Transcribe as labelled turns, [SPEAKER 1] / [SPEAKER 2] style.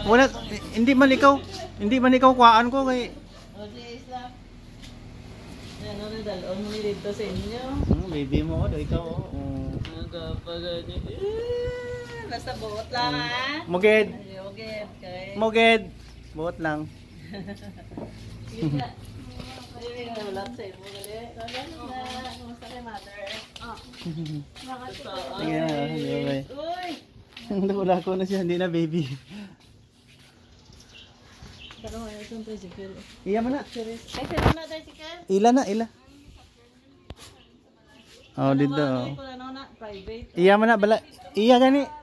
[SPEAKER 1] Wala, hindi man ikaw kuhaan ko kay.
[SPEAKER 2] O, sige, Isla. Ano na dalawang mo dito sa inyo?
[SPEAKER 1] Baby mo, ikaw.
[SPEAKER 2] Nagapagani. Basta buot lang ha.
[SPEAKER 1] Muged.
[SPEAKER 2] Muged. Okay.
[SPEAKER 1] Muged. Buot lang.
[SPEAKER 2] Sige ka. Ay, naulap sa imo gali. Kumusta kay mother?
[SPEAKER 1] Sige na.
[SPEAKER 2] Uy.
[SPEAKER 1] Wala ko na siya, hindi na baby.
[SPEAKER 2] Pero ngayon itong tricycle.
[SPEAKER 1] Iya mo na.
[SPEAKER 2] Ay, sino na tricycle?
[SPEAKER 1] Ila na, ila. Oh, dito.
[SPEAKER 2] Private.
[SPEAKER 1] Iya mo na, bala. Iya gani.